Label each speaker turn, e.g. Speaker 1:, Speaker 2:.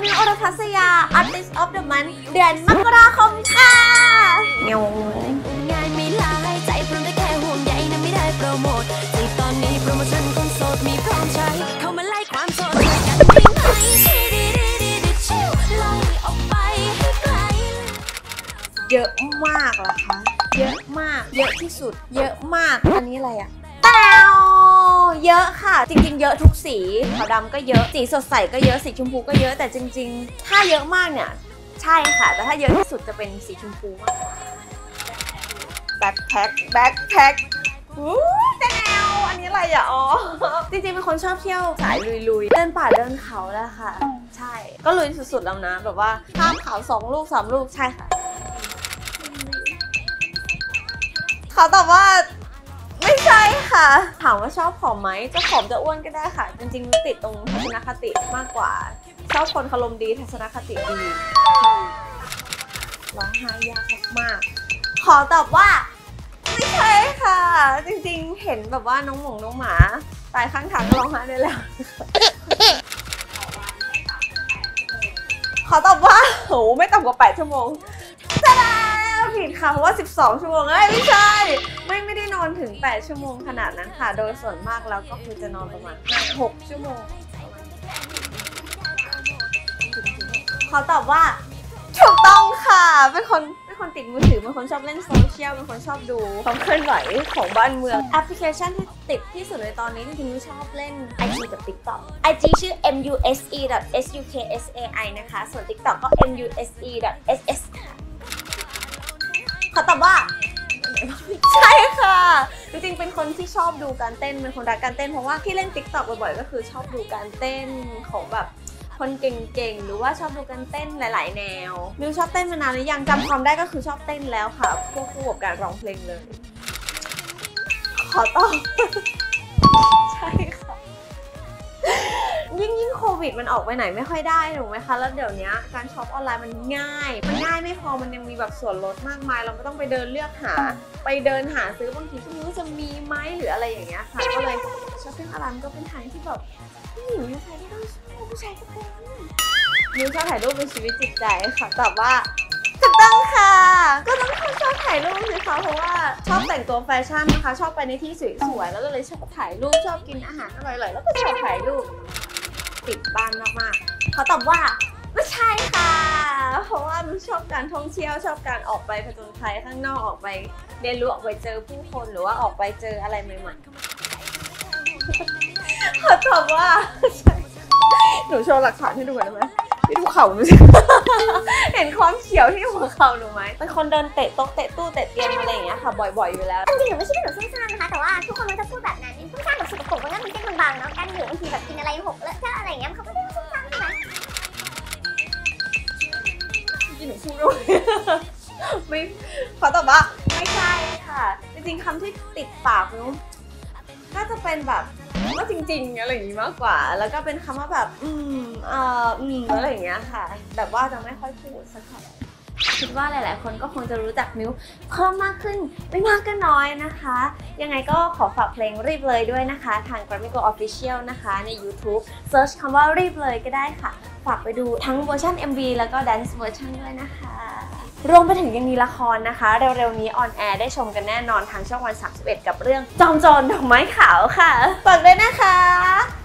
Speaker 1: มิวอรพัสยา Artist of the Month เดือนมกราคมค่ะเงาง่ายไม่ลายใจพร้อมได้แค่ห่วงใยนะไม่ได้โปรโมทในตอนนี้โปรโมชั่นคนโสดมีพร้อมใช้เข้ามาไล่ความโสดด้วยกันได้ไหมชิวไล่ออกไปให้ไกลเยอะมากเหรอคะเยอะมากเยอะที่สุดเยอะมากอันนี้อะไรอะแต้วเยอะค่ะจริงๆเยอะทุกสีขาวดำก็เยอะสีสดใสก็เยอะสีชมพูก็เยอะแต่จริงๆถ้าเยอะมากเนี่ยใช่ค่ะแต่ถ้าเยอะที่สุดจะเป็นสีชมพูมากกว่าแบ็คแพ็คแต้วอันนี้อะไรอ่ะอ๋อจริงๆเป็นคนชอบเที่ยวสายลุยๆเดินป่าเดินเขาแล้วค่ะใช่ก็ลุยสุดๆแล้วนะแบบว่าข้ามเขา2 ลูก 3 ลูกใช่ค่ะเขาตอบว่าไม่ใช่ค่ะถามว่าชอบผอมไหมจะผอมจะอ้วนก็ได้ค่ะจริงๆติดตรงทัศนคติมากกว่าชอบคนอารมณ์ดีทัศนคติดีร้องไห้ยากมากๆขอตอบว่าไม่ใช่ค่ะจริงๆเห็นแบบว่าน้องหมาตายข้างทางก็ร้องไห้ได้แล้วขอตอบว่าโหไม่ต่ำกว่า8 ชั่วโมงจะได้ผิดค่ะเพราะว่า12 ชั่วโมงไม่ใช่ไม่ได้นอนถึง8 ชั่วโมงขนาดนั้นค่ะโดยส่วนมากแล้วก็คือจะนอนประมาณ6 ชั่วโมงขอตอบว่าถูกต้องค่ะเป็นคนติดมือถือเป็นคนชอบเล่นโซเชียลเป็นคนชอบดูความเคลื่อนไหวของบ้านเมืองแอปพลิเคชันที่ติดที่สุดในตอนนี้จริงๆชอบเล่น IG กับ TikTok IG ชื่อ muse.suksai นะคะส่วน TikTok ก็ muse.ss ค่ะขอตอบว่าใช่ค่ะจริงๆเป็นคนที่ชอบดูการเต้นเป็นคนรักการเต้นเพราะว่าที่เล่น TikTok บ่อยๆก็คือชอบดูการเต้นของแบบคนเก่งๆหรือว่าชอบดูการเต้นหลายๆแนวมิวชอบเต้นมานานหรือยังจำความได้ก็คือชอบเต้นแล้วค่ะควบคู่กับการร้องเพลงเลยขอตอบใช่ค่ะยิ่งโควิดมันออกไปไหนไม่ค่อยได้ถูกไหมคะแล้วเดี๋ยวนี้การช็อปออนไลน์มันง่ายไม่พอมันยังมีแบบส่วนลดมากมายเราไม่ต้องไปเดินเลือกหาไปเดินหาซื้อบางทีก็ไม่รู้จะมีไหมหรืออะไรอย่างเงี้ยค่ะก็เลยช้อปปิ้งออนไลน์ก็เป็นทางที่แบบผู้หญิงผู้ชายก็ต้องชอบผู้ชายก็เป็นมิวชอบถ่ายรูปเป็นชีวิตจิตใจค่ะแต่ว่าถูกต้องค่ะก็ต้องชอบถ่ายรูปสิคะเพราะว่าชอบแต่งตัวแฟชั่นนะคะชอบไปในที่สวยๆแล้วก็เลยชอบถ่ายรูปชอบกินอาหารอร่อยๆแล้วก็ชอบถ่ายรูปติดบ้านมากๆเขาตอบว่าไม่ใช่ค่ะเพราะว่ามันชอบการท่องเที่ยวชอบการออกไปผจญภัยข้างนอกออกไปเรียนรู้ออกไปเจอผู้คนหรือว่าออกไปเจออะไรใหม่ๆเขาตอบว่าหนูโชว์หลักฐานให้ดูหน่อยได้ไหมพี่ดูเข่าหนูสิเห็นความเขียวที่หัวเข่าหนูไหมเป็นคนเดินเตะโต๊ะเตะตู้เตะเตียงอะไรอย่างเงี้ยค่ะบ่อยๆอยู่แล้ว
Speaker 2: จริงๆหนูไม่ใช่หนูซุ่มซ่ามนะคะแต่ว่าทุกคนมันจะพูดแบบนั้นซุ่มซ่ามแบบสกปรกมันก็มีเส้นบางๆเนาะการอยู่บางทีแบบกินอะไรหกเลอะเทอะอะไรอย่างเงี้ยเขาก็ไม่ได้ซุ่มซ่ามใช่ไหม
Speaker 1: จริงๆหนูพูดด้วยไม่ขอตอบว่าไม่ใช่ค่ะจริงๆคำที่ติดปากหนูน่าจะเป็นแบบว่าจริงๆอะไรอย่างงี้มากกว่าแล้วก็เป็นคำว่าแบบอะไรอย่างเงี้ยค่ะแบบว่าจะไม่ค่อยพูดสักเท่าไหร่คิดว่าหลายๆคนก็คงจะรู้จักมิวเพิ่มมากขึ้นไม่มากก็น้อยนะคะยังไงก็ขอฝากเพลงรีบเลยด้วยนะคะทาง Grammy Go Official นะคะใน YouTube Search คำว่ารีบเลยก็ได้ค่ะฝากไปดูทั้งเวอร์ชัน MV แล้วก็ Dance เวอร์ชันด้วยนะคะรวมไปถึงยังมีละครนะคะเร็วๆนี้ออนแอร์ได้ชมกันแน่นอนทางช่องวัน 31กับเรื่องจอมโจรดอกไม้ขาวค่ะฝากด้วยนะคะ